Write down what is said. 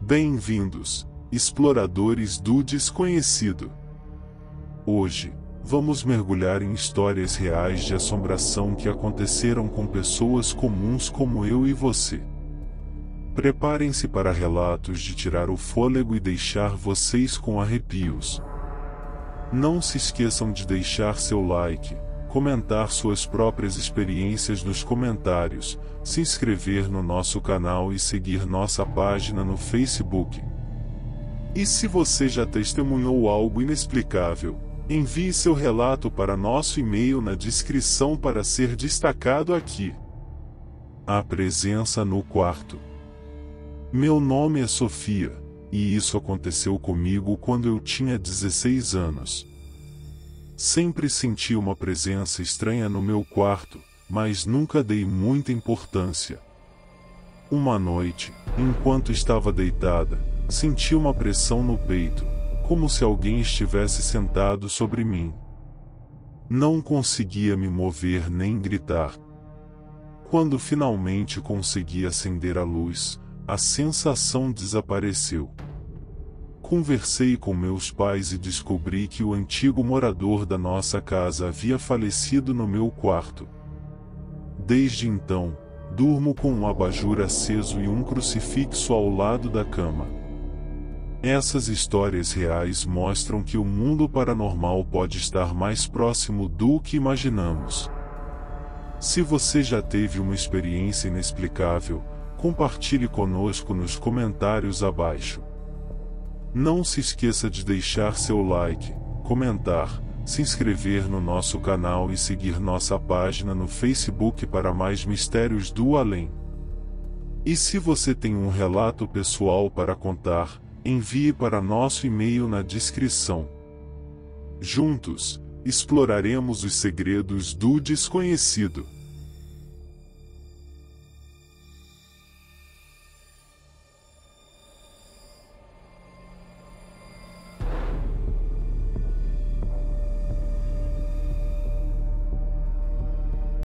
Bem-vindos, exploradores do desconhecido. Hoje, vamos mergulhar em histórias reais de assombração que aconteceram com pessoas comuns como eu e você. Preparem-se para relatos de tirar o fôlego e deixar vocês com arrepios. Não se esqueçam de deixar seu like, comentar suas próprias experiências nos comentários, se inscrever no nosso canal e seguir nossa página no Facebook. E se você já testemunhou algo inexplicável, envie seu relato para nosso e-mail na descrição para ser destacado aqui. A presença no quarto. Meu nome é Sofia, e isso aconteceu comigo quando eu tinha 16 anos. Sempre senti uma presença estranha no meu quarto, mas nunca dei muita importância. Uma noite, enquanto estava deitada, senti uma pressão no peito, como se alguém estivesse sentado sobre mim. Não conseguia me mover nem gritar. Quando finalmente consegui acender a luz, a sensação desapareceu. Conversei com meus pais e descobri que o antigo morador da nossa casa havia falecido no meu quarto. Desde então, durmo com um abajur aceso e um crucifixo ao lado da cama. Essas histórias reais mostram que o mundo paranormal pode estar mais próximo do que imaginamos. Se você já teve uma experiência inexplicável, compartilhe conosco nos comentários abaixo. Não se esqueça de deixar seu like, comentar, se inscrever no nosso canal e seguir nossa página no Facebook para mais mistérios do além. E se você tem um relato pessoal para contar, envie para nosso e-mail na descrição. Juntos, exploraremos os segredos do desconhecido.